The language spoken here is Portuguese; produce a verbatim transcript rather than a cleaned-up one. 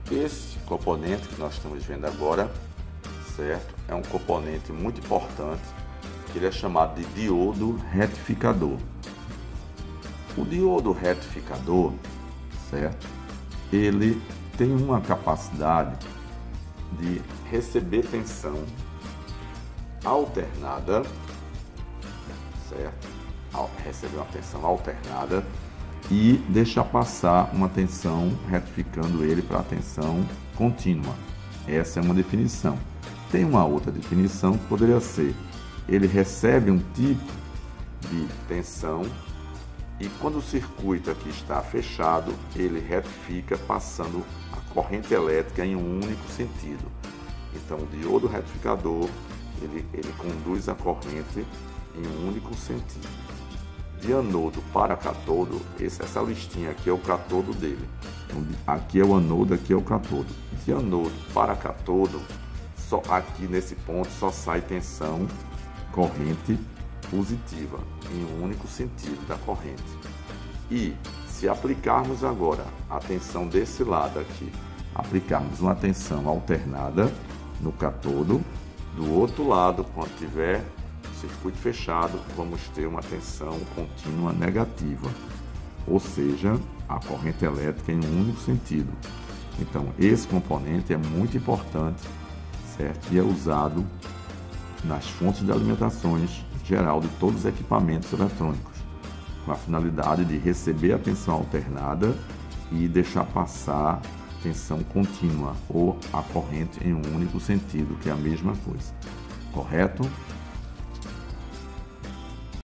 Esse componente que nós estamos vendo agora, certo? É um componente muito importante, que ele é chamado de diodo retificador. O diodo retificador, certo? Ele tem uma capacidade de receber tensão alternada, certo? Receber uma tensão alternada e deixar passar uma tensão, retificando ele para a tensão contínua. Essa é uma definição. Tem uma outra definição que poderia ser: ele recebe um tipo de tensão e quando o circuito aqui está fechado, ele retifica passando a corrente elétrica em um único sentido. Então, o diodo retificador, ele, ele conduz a corrente em um único sentido. De anodo para catodo, esse, essa listinha aqui é o catodo dele. Então, aqui é o anodo, aqui é o catodo. De anodo para catodo, só, aqui nesse ponto só sai tensão corrente positiva, em um único sentido da corrente. E se aplicarmos agora a tensão desse lado aqui, aplicarmos uma tensão alternada no catodo, do outro lado, quando tiver o circuito fechado, vamos ter uma tensão contínua negativa, ou seja, a corrente elétrica em um único sentido. Então, esse componente é muito importante, certo? E é usado nas fontes de alimentações geral de todos os equipamentos eletrônicos, com a finalidade de receber a tensão alternada e deixar passar tensão contínua ou a corrente em um único sentido, que é a mesma coisa. Correto?